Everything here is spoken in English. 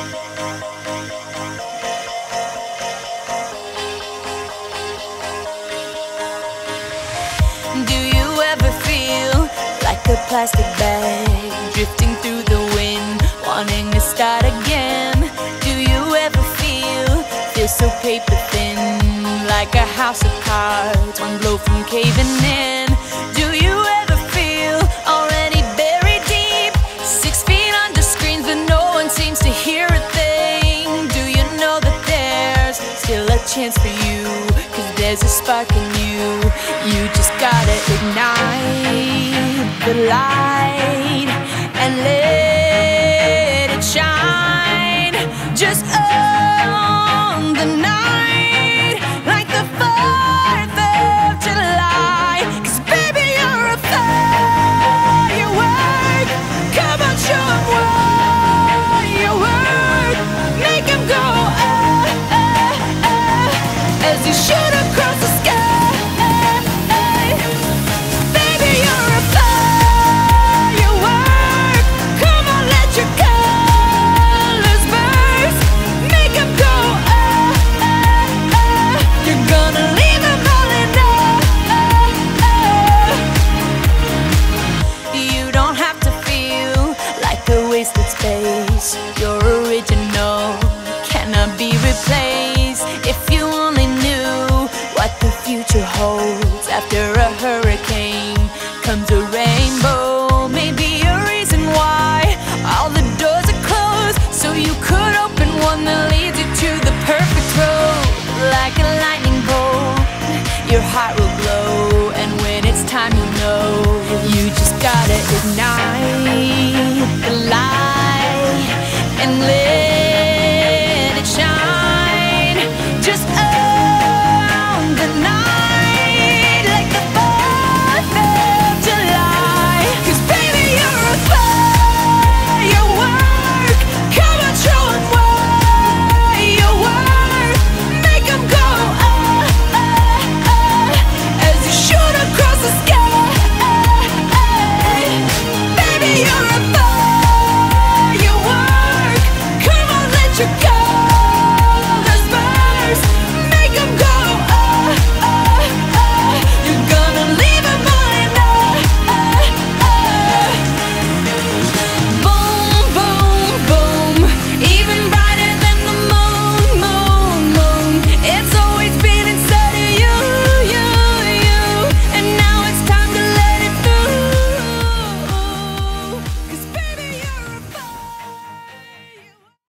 Do you ever feel like a plastic bag drifting through the wind, wanting to start again? Do you ever feel so paper thin, like a house of cards, one blow from caving in? Do you ever feel already buried deep, 6 feet under screens but no one seems to hear a thing? Do you know that there's still a chance for you, 'cause there's a spark in you? You just gotta ignite the light and let it shine. Just on the night, like the 4th of July. 'Cause baby, you're a firework. Come on, show 'em what you're worth. Make 'em go as you shoot across the sky. Wasted space, your original cannot be replaced. If you only knew what the future holds, after a hurricane comes a rainbow. Maybe a reason why all the doors are closed, so you could open one that leads you to the perfect road. Like a lightning bolt, your heart will glow, and when it's time, you know you just gotta ignite